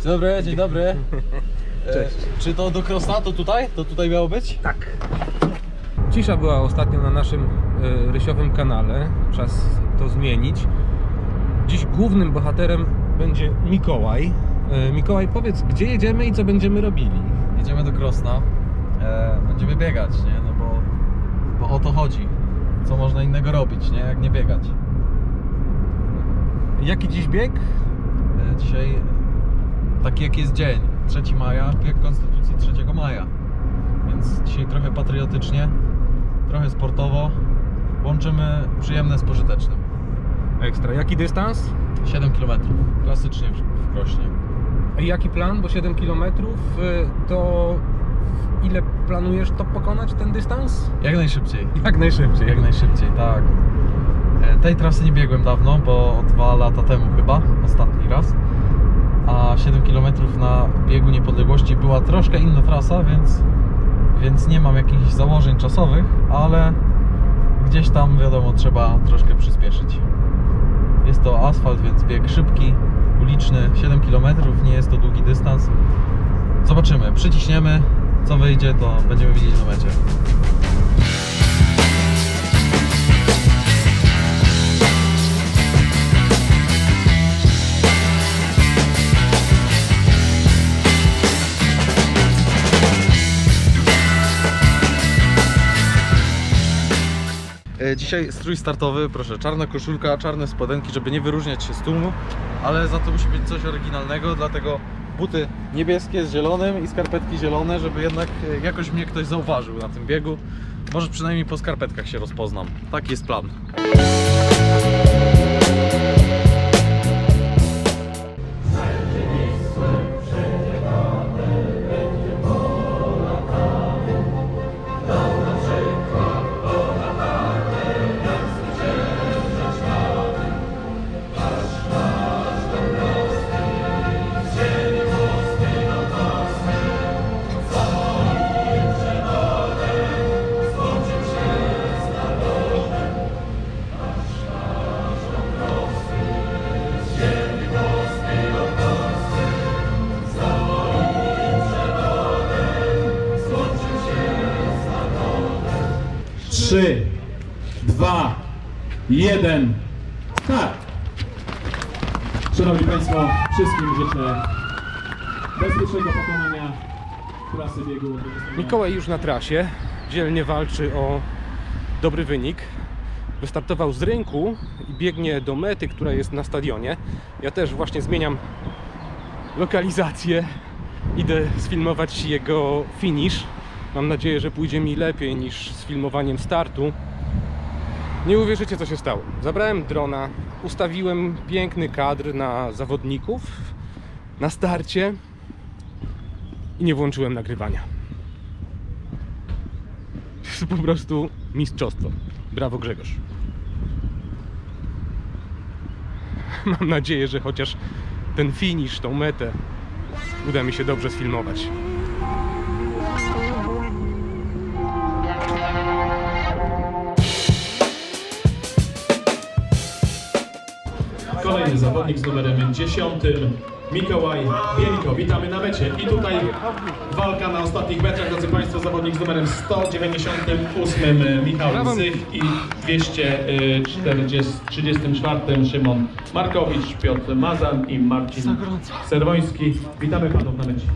Dzień dobry, dzień dobry. Cześć. Czy to do Krosna? To tutaj? To tutaj miało być? Tak. Cisza była ostatnio na naszym rysiowym kanale. Czas to zmienić. Dziś głównym bohaterem będzie Mikołaj. Mikołaj, powiedz, gdzie jedziemy i co będziemy robili? Jedziemy do Krosna. Będziemy biegać, nie? No bo o to chodzi. Co można innego robić, nie? Jak nie biegać. Jaki dziś bieg? Dzisiaj taki jak jest dzień. 3 maja, bieg Konstytucji 3 maja. Więc dzisiaj trochę patriotycznie, trochę sportowo. Łączymy przyjemne z pożytecznym. Ekstra. Jaki dystans? 7 km. Klasycznie w Krośnie. I jaki plan? Bo 7 km to ile planujesz to pokonać, ten dystans? Jak najszybciej. Jak najszybciej. Jak najszybciej, tak. Tej trasy nie biegłem dawno, bo 2 lata temu chyba, ostatni raz. A 7 km na biegu niepodległości była troszkę inna trasa, więc nie mam jakichś założeń czasowych, ale gdzieś tam wiadomo, trzeba troszkę przyspieszyć. Jest to asfalt, więc bieg szybki, uliczny, 7 km, nie jest to długi dystans. Zobaczymy, przyciśniemy, co wyjdzie, to będziemy widzieć na mecie. Dzisiaj strój startowy, proszę, czarna koszulka, czarne spodenki, żeby nie wyróżniać się z tłumu, ale za to musi być coś oryginalnego, dlatego buty niebieskie z zielonym i skarpetki zielone, żeby jednak jakoś mnie ktoś zauważył na tym biegu. Może przynajmniej po skarpetkach się rozpoznam. Taki jest plan. Trzy, 2, 1, start! Szanowni Państwo, wszystkim życzę bezpiecznego pokonania trasy biegu. Mikołaj już na trasie, dzielnie walczy o dobry wynik. Wystartował z rynku i biegnie do mety, która jest na stadionie. Ja też właśnie zmieniam lokalizację. Idę sfilmować jego finish. Mam nadzieję, że pójdzie mi lepiej niż z filmowaniem startu. Nie uwierzycie, co się stało. Zabrałem drona, ustawiłem piękny kadr na zawodników na starcie i nie włączyłem nagrywania. To jest po prostu mistrzostwo. Brawo, Grzegorz. Mam nadzieję, że chociaż ten finish, tą metę uda mi się dobrze sfilmować. Kolejny zawodnik z numerem 10, Mikołaj Bieńko. Witamy na mecie. I tutaj walka na ostatnich metrach, drodzy Państwo, zawodnik z numerem 198, Michał Zych, i 234 Szymon Markowicz, Piotr Mazan i Marcin Serwoński. Witamy Panów na mecie.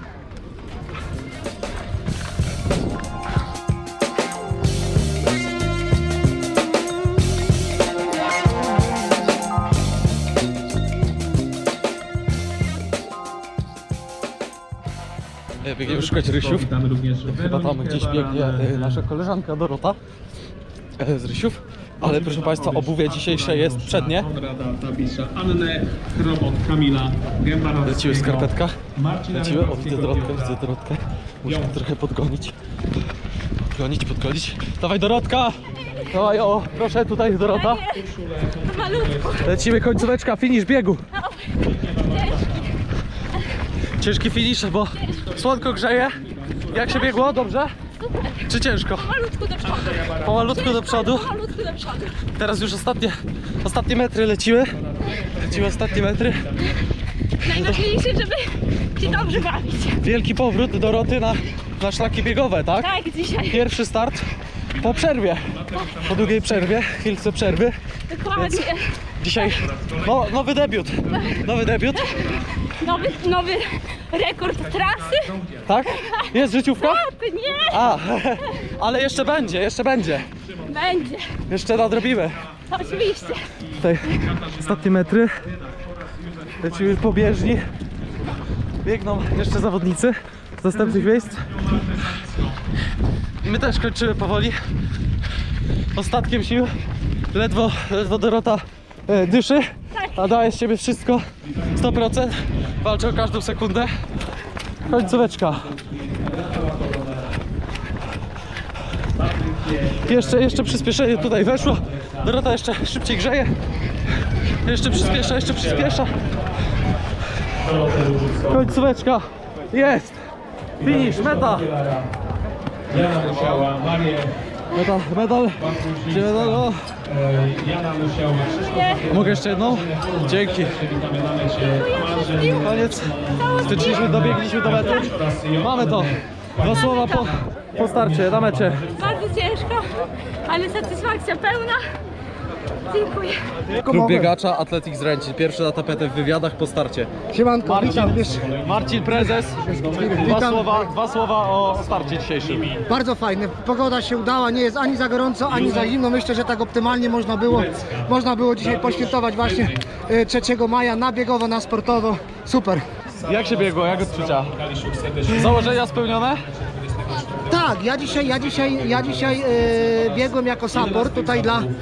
Biegniemy szukać Rysiów. Chyba tam gdzieś biegnie nasza koleżanka Dorota z Rysiów. Ale proszę Państwa, obuwie dzisiejsze jest przednie. Lecimy w skarpetkach. Lecimy, o, widzę Dorotkę. Musimy trochę podgonić. Podgonić. Dawaj Dorotka! Dawaj, o, proszę tutaj Dorota. Lecimy, końcóweczka, finish biegu. Ciężki finish, bo słonko grzeje. Jak się biegło? Dobrze? Czy ciężko? Pomalutku do przodu. Pomalutku do przodu. Pomalutku do przodu. Teraz już ostatnie metry lecimy. Lecimy ostatnie metry. Najważniejsze, żeby się dobrze bawić. Wielki powrót Doroty na szlaki biegowe, tak? Tak, dzisiaj. Pierwszy start po przerwie. Po długiej przerwie, chwilce przerwy. Dokładnie. Dzisiaj nowy debiut. Nowy debiut. Nowy rekord trasy. Tak? Jest życiówka? Ty nie! A, ale jeszcze będzie, jeszcze będzie. Będzie. Jeszcze nadrobimy. Oczywiście. Tutaj ostatnie metry. Lecimy po bieżni. Biegną jeszcze zawodnicy z następnych miejsc. I my też kończymy powoli. Ostatkiem sił. Ledwo Dorota dyszy, a daje z siebie wszystko. 100%. Walczy o każdą sekundę. Końcóweczka. Jeszcze przyspieszenie tutaj weszło. Dorota jeszcze szybciej grzeje. Jeszcze przyspiesza. Końcóweczka. Jest. Finish, meta. Jana Musiała, Marię. Medal. Gdzie medal? O. Jana Musiała, Krzysztof. Mogę jeszcze jedną? Dzięki. Witamy na mecie. Koniec. Styczliśmy, dobiegliśmy do mety. Mamy to. 2 słowa po starcie, na mecie. Bardzo ciężko, ale satysfakcja pełna. Dziękuję. Klub biegacza Athletics Ręcin. Pierwszy na tapetę w wywiadach po starcie. Siemanko, witam. Marcin, prezes. Dwa słowa o starcie dzisiejszym. Bardzo fajne. Pogoda się udała, nie jest ani za gorąco, ani za zimno. Myślę, że tak optymalnie można było dzisiaj poświętować właśnie 3 maja na biegowo, na sportowo. Super. Jak się biegło? Jak odczucia? Założenia spełnione? Tak, ja dzisiaj biegłem jako support tutaj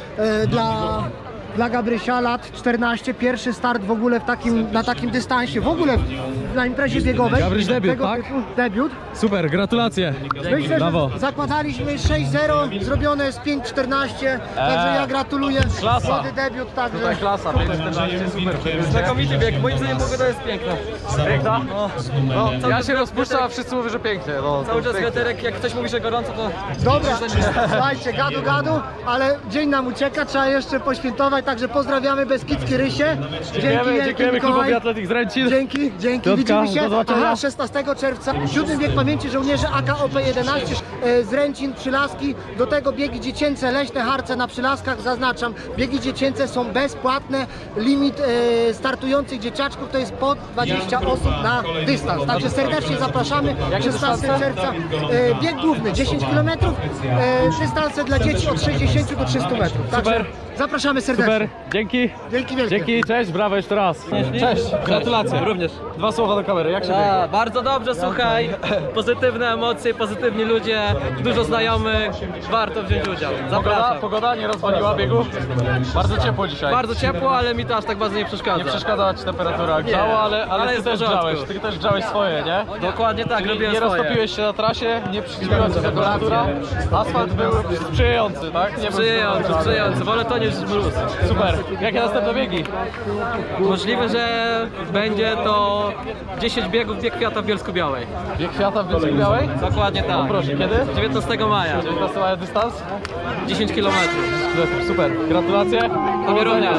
dla Gabrysia, lat 14, pierwszy start w ogóle na takim dystansie, w ogóle na imprezie biegowej. Gabryś debiut, Tego tak? typu debiut. Super, gratulacje. Myślę, Brawo. że zakładaliśmy 6-0, zrobione z 5-14, także ja gratuluję. Klasa. Młody debiut, także... Tutaj klasa, 5-14, super. Znakomity bieg, moim zdaniem pogoda jest piękna. Piękna? No, ja się rozpuszczam, a wszyscy mówią, że pięknie. No, cały czas wiaterek, jak ktoś mówi, że gorąco, to... Dobra, słuchajcie, gadu, ale dzień nam ucieka, trzeba jeszcze poświętować, także pozdrawiamy Beskidzkie Rysie. Dziękujemy klubowi Athletics Ręcin. Dzięki, Piotrka, widzimy się. do zobaczenia. 16 czerwca, 7 bieg pamięci żołnierzy AKOP-11 z Ręcin, Przylaski, do tego biegi dziecięce, leśne harce na Przylaskach, zaznaczam, biegi dziecięce są bezpłatne, limit startujących dzieciaczków to jest po 20 osób na dystans, także serdecznie zapraszamy, 16 czerwca, bieg główny 10 km, dystanse dla dzieci od 60 do 300 metrów, także Super. zapraszamy serdecznie. Super, dzięki. Dzięki wielkie. Dzięki, cześć, brawo jeszcze raz. Cześć, gratulacje. Również. 2 słowa do kamery, jak się biegło? Bardzo dobrze, słuchaj, pozytywne emocje, pozytywni ludzie, dużo znajomych, warto wziąć udział. Zapraszam. Pogoda nie rozwaliła biegu? Bardzo ciepło dzisiaj. Bardzo ciepło, ale mi to aż tak bardzo nie przeszkadza. Nie przeszkadza ci temperatura grzała, ale ty jest też w porządku. grzałeś. Ty też grzałeś swoje, nie? Dokładnie tak, robiłem Nie swoje. roztopiłeś się na trasie, nie przyćmiła ci temperatura. Asfalt był sprzyjający, tak? Nie był Sprzyjający, wolę to niż mróz. Super. Jakie następne biegi? Możliwe, że będzie to 10 biegów Bieg Kwiata w Bielsku-Białej. Bieg Kwiata w Bielsku-Białej? Dokładnie tak. Proszę, kiedy? 19 maja, 19 maja dystans? 10 km. Super, gratulacje. Tobie również.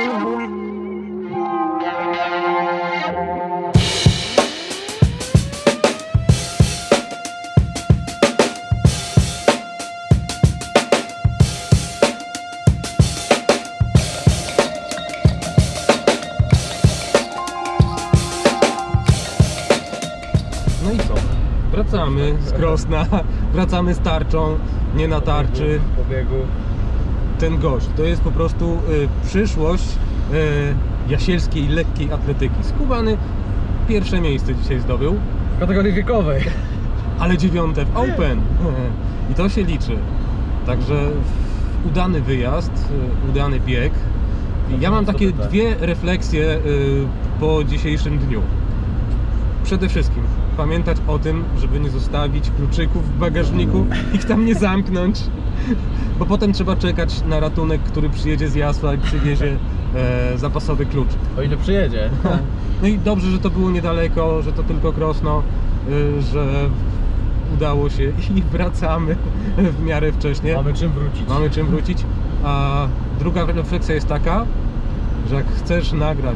No i co? Wracamy z Krosna, wracamy z tarczą, nie na tarczy. Ten gość to jest po prostu przyszłość jasielskiej lekkiej atletyki. Skubany pierwsze miejsce dzisiaj zdobył. W kategorii wiekowej. Ale 9 w Open i to się liczy. Także udany wyjazd, udany bieg. Ja mam takie 2 refleksje po dzisiejszym dniu. Przede wszystkim pamiętać o tym, żeby nie zostawić kluczyków w bagażniku, ich tam nie zamknąć, bo potem trzeba czekać na ratunek, który przyjedzie z Jasła i przywiezie zapasowy klucz. O ile przyjedzie. No i dobrze, że to było niedaleko, że to tylko Krosno, że udało się i wracamy w miarę wcześnie. Mamy czym wrócić. Mamy czym wrócić. A druga refleksja jest taka, że jak chcesz nagrać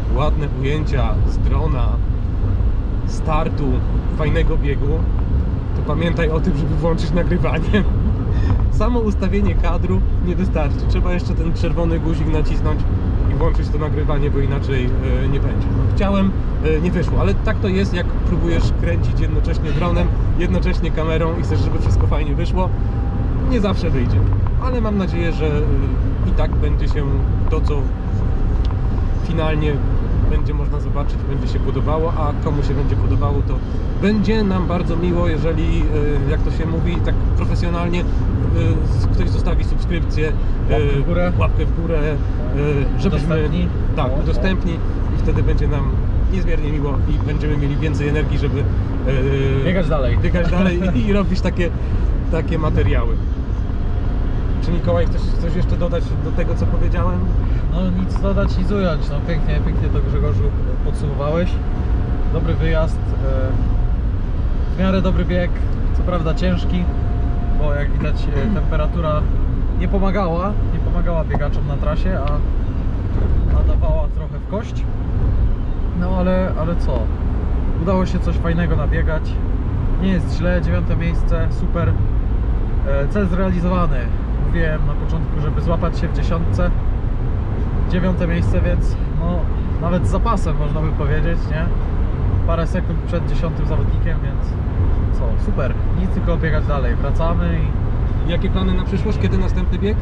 ładne ujęcia z drona, startu, fajnego biegu, to pamiętaj o tym, żeby włączyć nagrywanie. Samo ustawienie kadru nie wystarczy. Trzeba jeszcze ten czerwony guzik nacisnąć i włączyć to nagrywanie, bo inaczej nie będzie. No, chciałem, nie wyszło, ale tak to jest, jak próbujesz kręcić jednocześnie dronem, jednocześnie kamerą i chcesz, żeby wszystko fajnie wyszło. Nie zawsze wyjdzie, ale mam nadzieję, że i tak będzie się to, co finalnie będzie można zobaczyć, będzie się podobało, a komu się będzie podobało, to będzie nam bardzo miło, jeżeli, jak to się mówi tak profesjonalnie, ktoś zostawi subskrypcję, łapkę w górę, żebyśmy udostępni i wtedy będzie nam niezmiernie miło i będziemy mieli więcej energii, żeby Biegać dalej i robić takie materiały. Czy Mikołaj chcesz coś jeszcze dodać do tego, co powiedziałem? No nic dodać, nic ująć. No pięknie to Grzegorzu podsumowałeś. Dobry wyjazd, w miarę dobry bieg, co prawda ciężki, bo jak widać temperatura nie pomagała biegaczom na trasie, a dawała trochę w kość. No ale co? Udało się coś fajnego nabiegać. Nie jest źle, 9. miejsce, super. Cel zrealizowany. Mówiłem na początku, żeby złapać się w 10. 9. miejsce, więc no, nawet z zapasem można by powiedzieć, nie? Parę sekund przed 10. zawodnikiem, więc co, super. Nic, tylko biegać dalej. Wracamy i... Jakie plany na przyszłość? Kiedy następny bieg?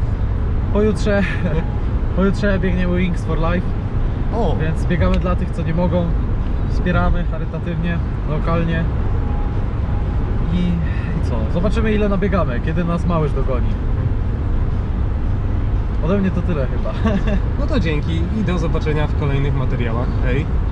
Pojutrze biegniemy Wings for Life. O! Więc biegamy dla tych, co nie mogą. Wspieramy charytatywnie, lokalnie. I co? Zobaczymy, ile nabiegamy, kiedy nas Małysz dogoni. Ode mnie to tyle chyba. No to dzięki i do zobaczenia w kolejnych materiałach. Hej!